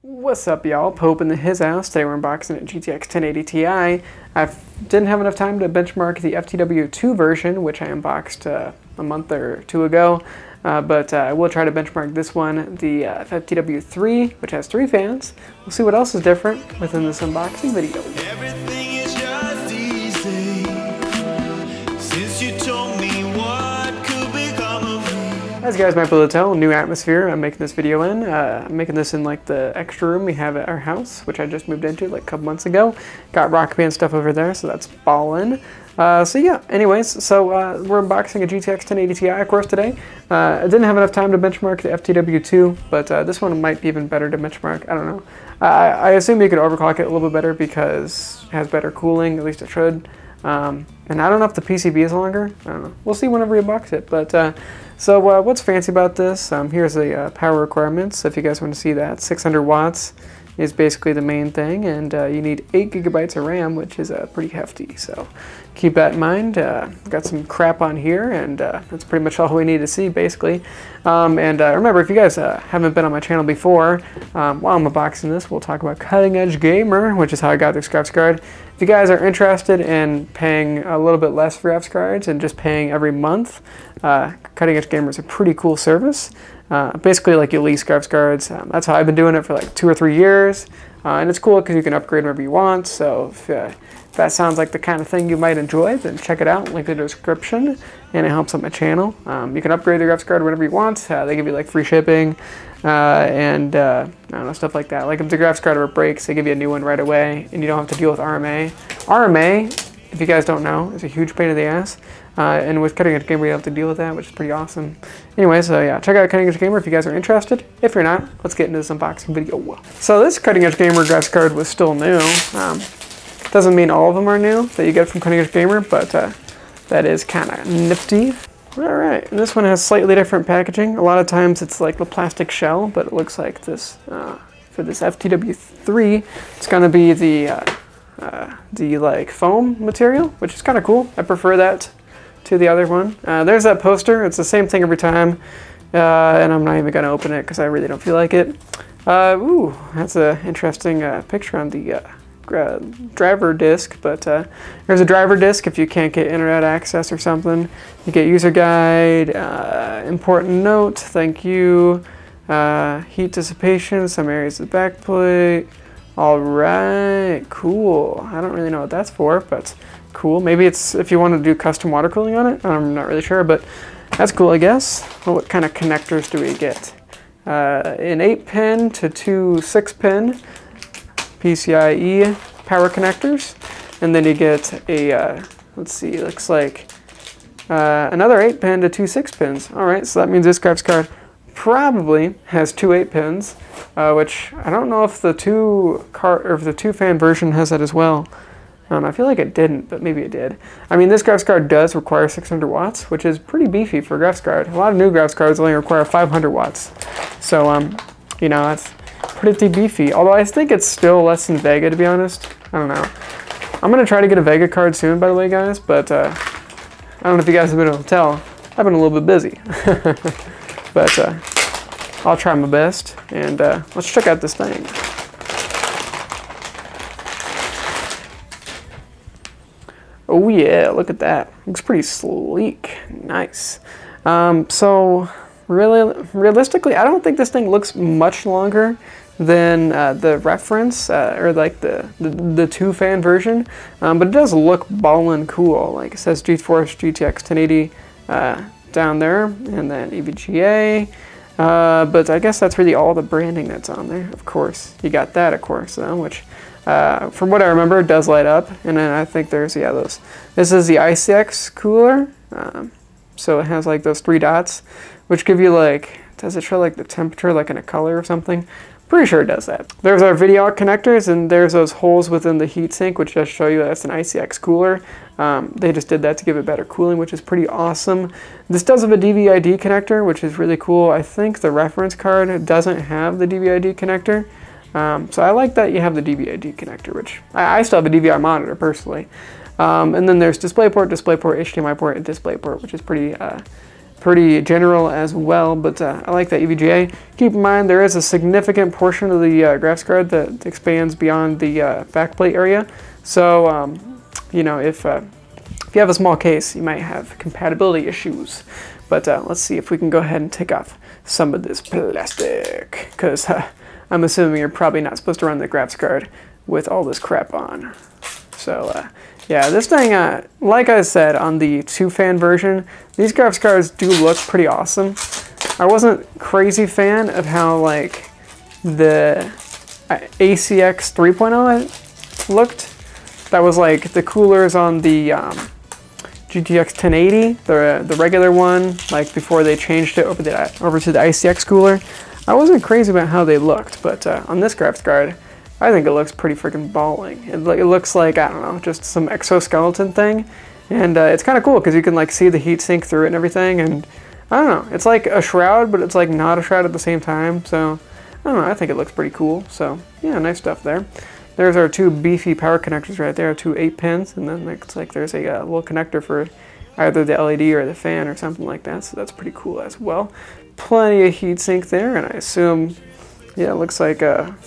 What's up, y'all? Pope in his house. Today we're unboxing a GTX 1080 Ti. I didn't have enough time to benchmark the FTW3 version, which I unboxed a month or two ago, but I will try to benchmark this one, the FTW3, which has 3 fans. We'll see what else is different within this unboxing video. Everything is just easy since you told me what could become of me. As you guys might be able to tell, new atmosphere I'm making this video in. I'm making this in like the extra room we have at our house, which I just moved into like a couple months ago. Got Rock Band stuff over there, so that's ballin'. So yeah, anyways, so we're unboxing a GTX 1080 Ti, of course, today. I didn't have enough time to benchmark the FTW2, but this one might be even better to benchmark. I don't know. I assume you could overclock it a little bit better because it has better cooling, at least it should. And I don't know if the PCB is longer. I don't know. We'll see whenever you box it. But so what's fancy about this? Here's the power requirements. If you guys want to see that, 600 watts is basically the main thing, and you need 8 gigabytes of RAM, which is pretty hefty. So keep that in mind. Got some crap on here, and that's pretty much all we need to see, basically. Remember, if you guys haven't been on my channel before, while I'm unboxing this, we'll talk about Cutting Edge Gamer, which is how I got this graphics card. If you guys are interested in paying a little bit less for graphics cards and just paying every month, Cutting Edge Gamer is a pretty cool service. Basically, like, you lease graphics cards. That's how I've been doing it for like 2 or 3 years, and it's cool because you can upgrade whenever you want. So if that sounds like the kind of thing you might enjoy, then check it out. Link in the description, and it helps out my channel. You can upgrade the graphics card whenever you want. They give you like free shipping and I don't know, stuff like that. Like if the graphics card ever breaks, they give you a new one right away, and you don't have to deal with RMA. RMA, if you guys don't know, is a huge pain in the ass. And with Cutting Edge Gamer, you have to deal with that, which is pretty awesome. Anyway, so yeah, check out Cutting Edge Gamer if you guys are interested. If you're not, let's get into this unboxing video. So this Cutting Edge Gamer graphics card was still new. Doesn't mean all of them are new that you get from Cutting Edge Gamer, but that is kind of nifty. All right, and this one has slightly different packaging. A lot of times it's like the plastic shell, but it looks like this, for this FTW3, it's gonna be the like foam material, which is kind of cool. I prefer that to the other one. There's that poster. It's the same thing every time, and I'm not even gonna open it because I really don't feel like it. Ooh, that's an interesting picture on the driver disc, but there's a driver disc if you can't get internet access or something. You get user guide, important note, thank you, heat dissipation, some areas of the backplate. All right, cool. I don't really know what that's for, but cool. Maybe it's if you want to do custom water cooling on it. I'm not really sure, but that's cool, I guess. Well, what kind of connectors do we get? An 8-pin to 2 6-pin PCIe power connectors, and then you get a let's see, looks like another 8-pin to 2 6-pins. All right, so that means this graphics card probably has 2 8-pins, which I don't know if the 2-fan version has that as well. I feel like it didn't, but maybe it did. I mean, this graphics card does require 600 watts, which is pretty beefy for a graphics card. A lot of new graphics cards only require 500 watts. So, you know, that's pretty beefy. Although I think it's still less than Vega, to be honest. I don't know. I'm going to try to get a Vega card soon, by the way, guys, but I don't know if you guys have been able to tell. I've been a little bit busy. But I'll try my best, and let's check out this thing. Oh yeah, look at that. Looks pretty sleek. Nice. So realistically, I don't think this thing looks much longer than the reference or like the 2-fan version, but it does look ballin' cool. Like it says Geforce GTX 1080 down there, and then EVGA. But I guess that's really all the branding that's on there. Of course, you got that, of course, which from what I remember, it does light up. And then I think there's, yeah, those. This is the iCX cooler. So it has like those 3 dots, which give you like, does it show like the temperature, like in a color or something? Pretty sure it does that. There's our video out connectors, and there's those holes within the heatsink, which just show you that's an iCX cooler. They just did that to give it better cooling, which is pretty awesome. This does have a DVI-D connector, which is really cool. I think the reference card doesn't have the DVI-D connector. So I like that you have the DVI-D connector, which I still have a DVI monitor personally. And then there's DisplayPort, HDMI port, and DisplayPort, which is pretty pretty general as well, but I like that EVGA. Keep in mind there is a significant portion of the graphics card that expands beyond the backplate area. So, you know, if you have a small case, you might have compatibility issues. But let's see if we can go ahead and take off some of this plastic, because I'm assuming you're probably not supposed to run the graphics card with all this crap on. So, yeah, this thing, like I said, on the 2-fan version, these graphics cards do look pretty awesome. I wasn't crazy fan of how, like, the iCX 3.0 looked. That was, like, the coolers on the GTX 1080, the regular one, like, before they changed it over to the iCX cooler. I wasn't crazy about how they looked, but on this graphics card, I think it looks pretty freaking balling. It looks like, I don't know, just some exoskeleton thing. And it's kind of cool because you can like see the heat sink through it and everything. And I don't know, it's like a shroud, but it's like not a shroud at the same time. So I don't know, I think it looks pretty cool. So yeah, nice stuff there. There's our 2 beefy power connectors right there, 2 8-pins. And then it's like there's a little connector for either the LED or the fan or something like that. So that's pretty cool as well. Plenty of heat sink there. And I assume, yeah, it looks like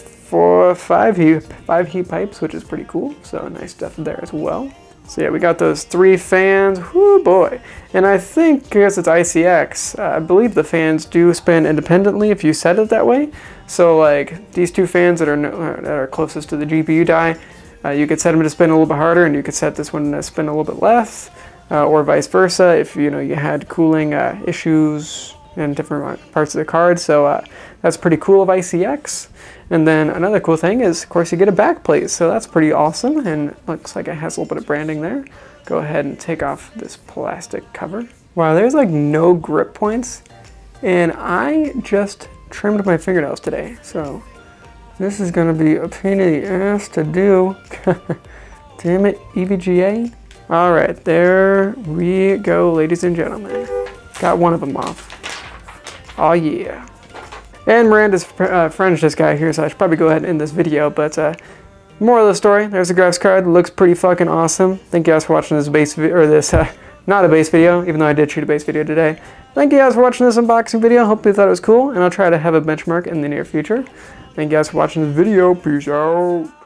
5 heat pipes, which is pretty cool. So nice stuff there as well. So yeah, we got those 3 fans. Whoo boy! And I think because it's iCX, I believe the fans do spin independently if you set it that way. So like these 2 fans that are closest to the GPU die, you could set them to spin a little bit harder, and you could set this one to spin a little bit less, or vice versa if you had cooling issues in different parts of the card. So that's pretty cool of iCX. And then another cool thing is, of course, you get a back plate, so that's pretty awesome, and it looks like it has a little bit of branding there. Go ahead and take off this plastic cover. Wow, there's like no grip points, and I just trimmed my fingernails today, so this is gonna be a pain in the ass to do. Damn it, EVGA. All right, there we go, ladies and gentlemen. Got one of them off. Oh yeah. And Miranda's friend's this guy here, so I should probably go ahead and end this video. But moral of the story, there's a graphics card. It looks pretty fucking awesome. Thank you guys for watching this base video, or this, not a base video, even though I did shoot a base video today. Thank you guys for watching this unboxing video. Hope you thought it was cool, and I'll try to have a benchmark in the near future. Thank you guys for watching this video. Peace out.